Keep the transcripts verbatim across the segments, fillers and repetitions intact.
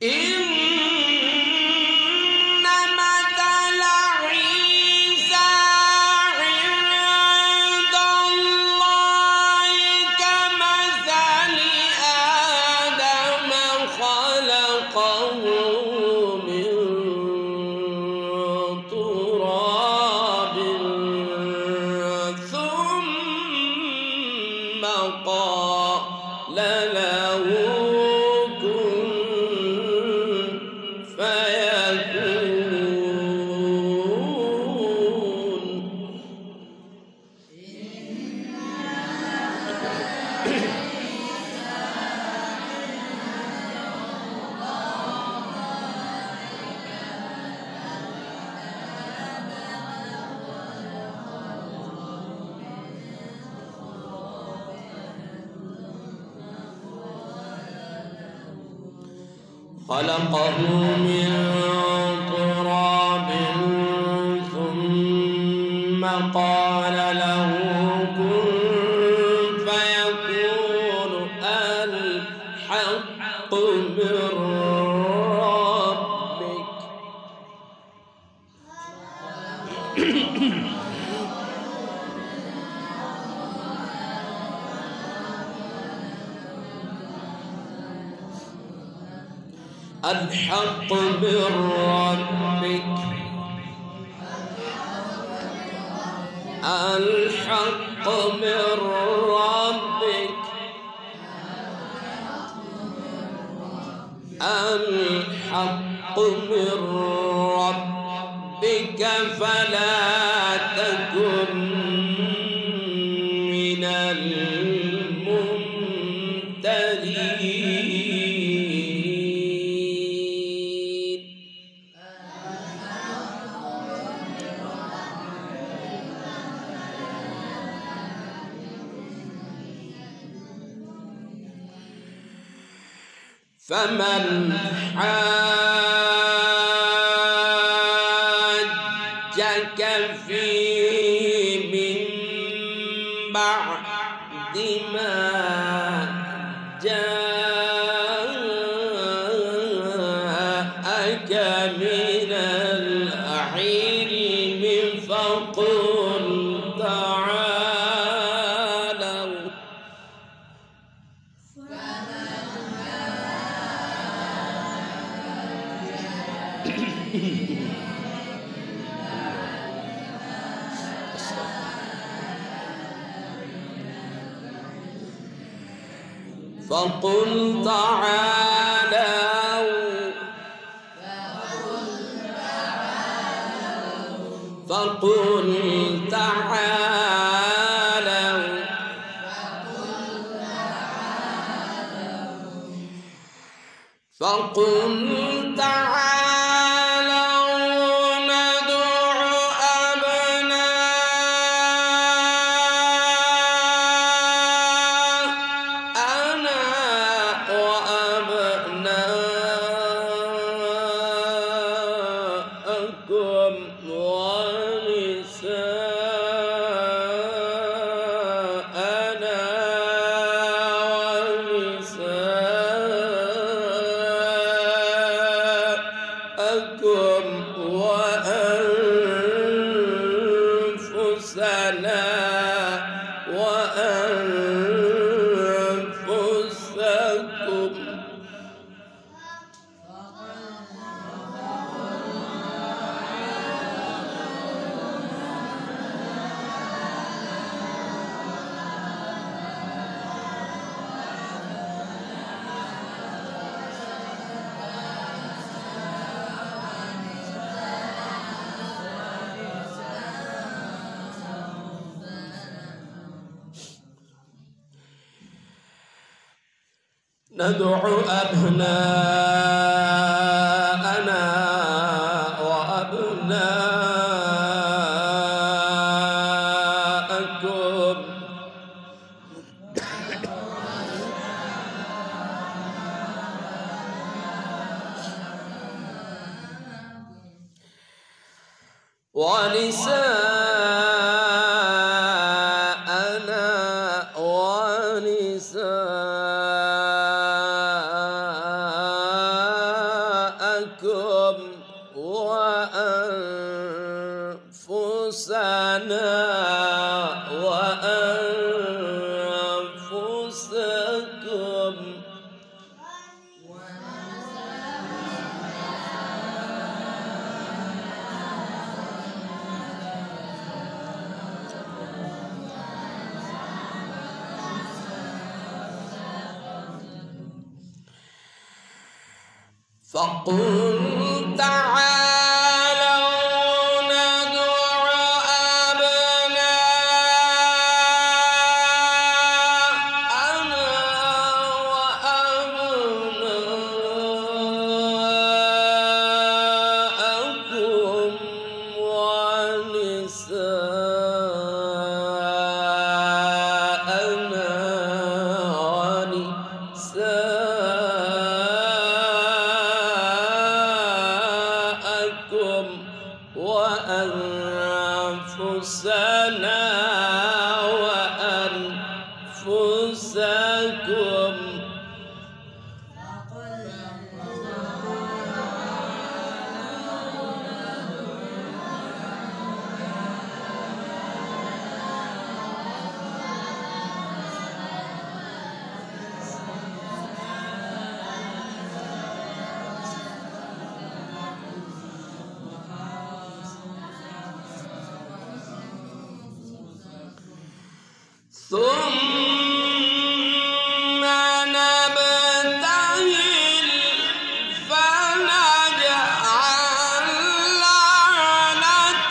خلقه من تراب ثم قال له كن فيكون الحق من ربك الحق من ربك الحق من ربك الحق من ربك فلا تكن من الممترين. فمن حاجك فيه من بعد ما جاءك من العلم فقل تعالوا فقل تعالوا فقل تعالوا فقل تعالوا ندع أبناءنا وأبناءكم ونساءنا ونساءكم وأنفسنا وأنفسكم ندع أبناءنا وأبناءكم ونساءنا ونساءكم أنفسكم وأنفسنا وأنفسكم فقل تعالوا ندع أبناءنا وأبناءكم ونساءنا ونساءكم وأنفسنا وأنفسكم ثم نبتهل فنجعل لعنة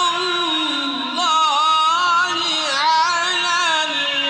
الله على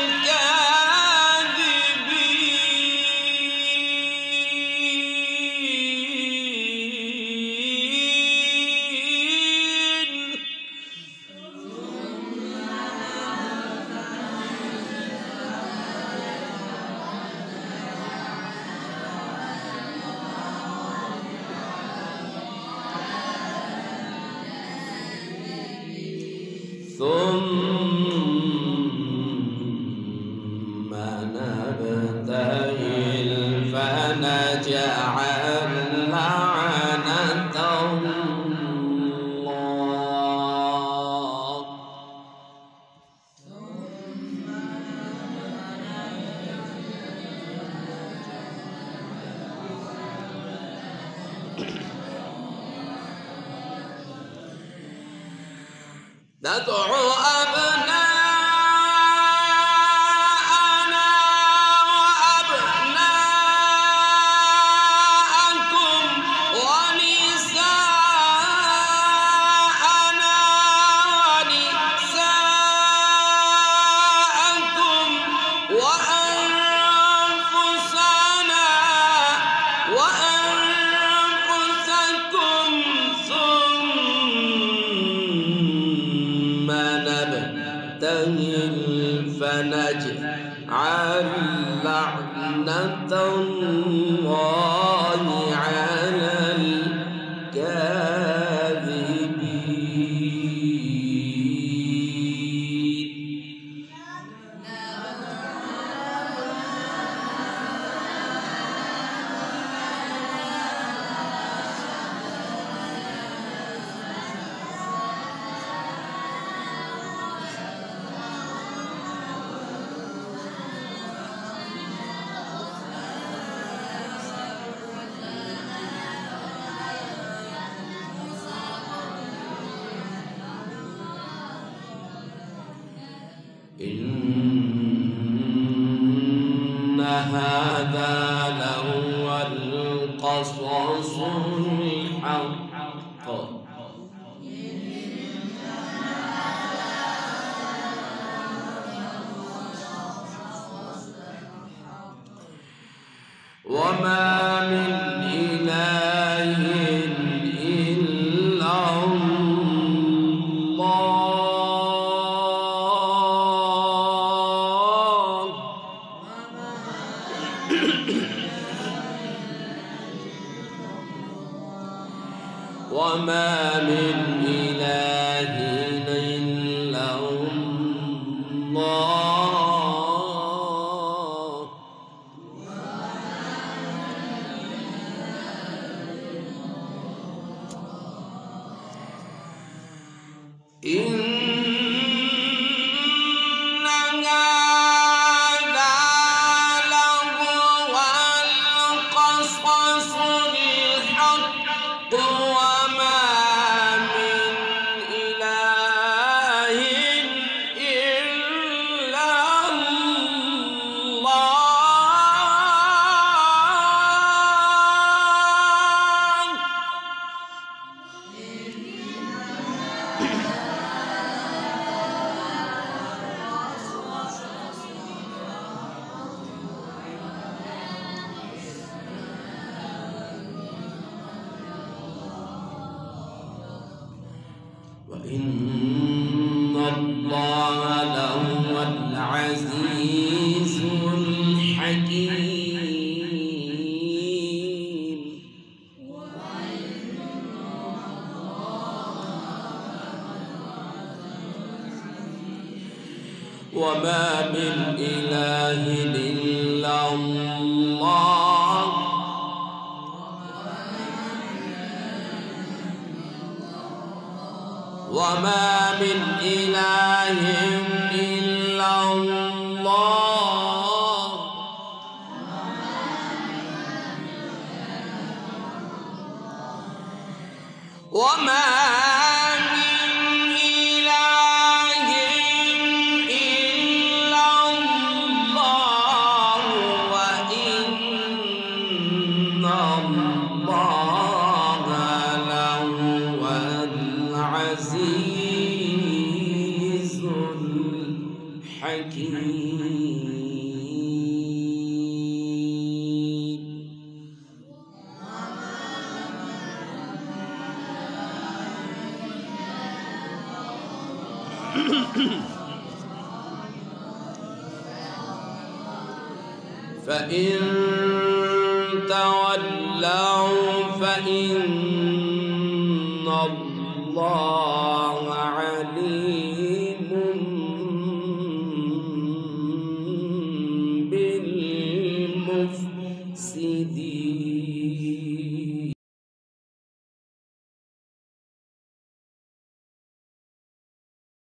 الكاذبين. ثم نبتهل فنجعل لعنة الله ندعو أبناءنا وأبناءكم ونساءنا ونساءكم وأنفسنا وأنفسكم ثم نبتهل فنجعل لعنة الله على الكاذبين. إن هذا لهو القصص الحق وما من إله إلا الله وما من إله إلا الله إن الله لهو العزيز الحكيم. وما من إله إلا الله وما من إله إلا الله وما العزيز الحكيم. فإن تولوا فإن الله عليم بالمفسدين.